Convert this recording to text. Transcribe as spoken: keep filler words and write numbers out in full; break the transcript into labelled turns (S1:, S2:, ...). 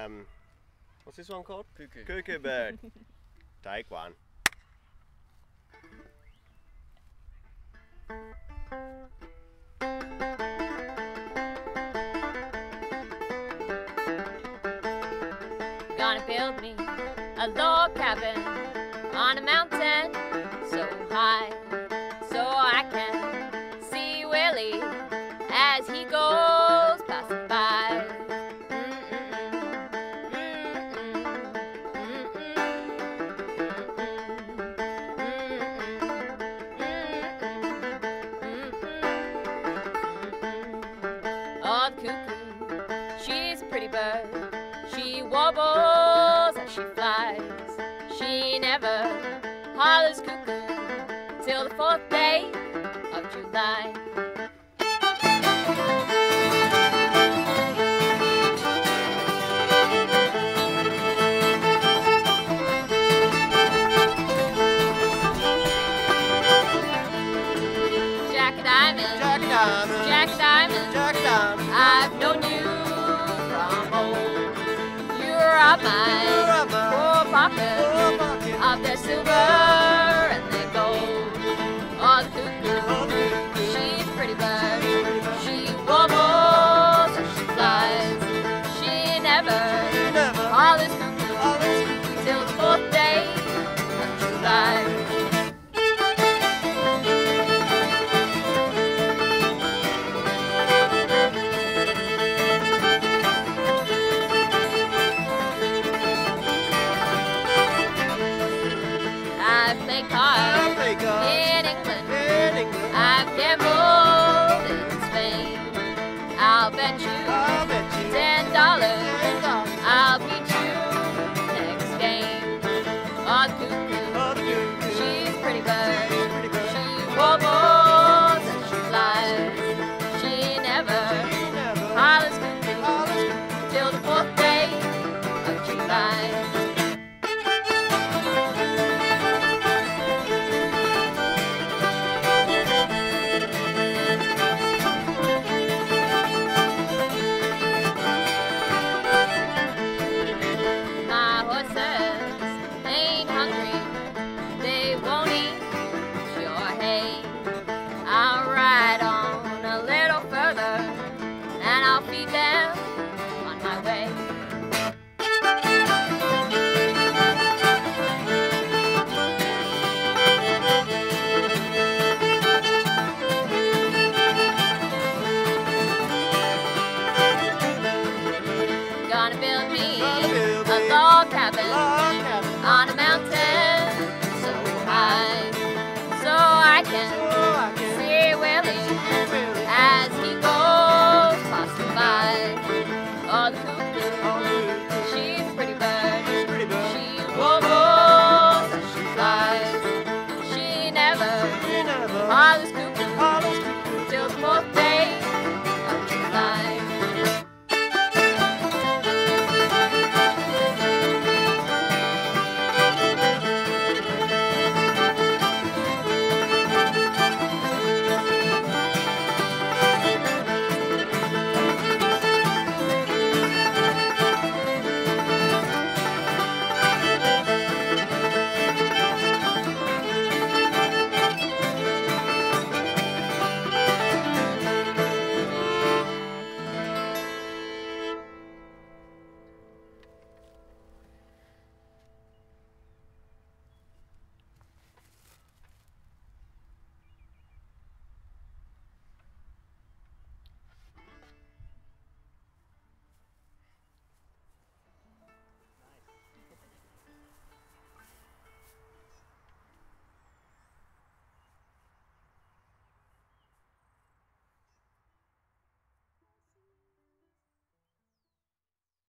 S1: Um, what's this one called?
S2: Cuckoo.
S1: Cuckoo bird. Take one.
S3: Gonna build me a log cabin on a mountain so high, so I can see Willie as he goes passing by. Oh, the cuckoo, she's a pretty bird. She wobbles as she flies. She never hollers cuckoo till the fourth day of July. Jack and Diamond,
S1: Jack Diamond,
S3: Jack Diamond,
S1: Jack Diamond.
S3: I've known you from old. You're up my
S1: You're up my
S3: poor pocket
S1: poor pocket.
S3: of their silver and their gold. Oh, the cuckoo,
S1: Oh, the cuckoo.
S3: she's a pretty bird.
S1: Pretty bird.
S3: She wobbles and she flies. She never
S1: She never
S3: hollers cuckoo
S1: hollers cuckoo
S3: till the fourth day of July. I've played cards
S1: I play cards
S3: in England.
S1: in England.
S3: I've gambled in Spain. I'll bet you
S1: I'll bet you
S3: ten dollars
S1: ten dollars.
S3: I'll beat you next game. Oh, the cuckoo,
S1: Oh, the cuckoo.
S3: she's a pretty bird.
S1: Pretty bird.
S3: She wobbles and she flies. She never
S1: She never
S3: hollers cuckoo
S1: hollers cuckoo.
S3: till the fourth day of July. My horses ain't hungry, they won't eat your hay. I'll ride on a little further and I'll feed them on my way. Gonna build me
S1: Gonna build
S3: a
S1: me
S3: log cabin
S1: log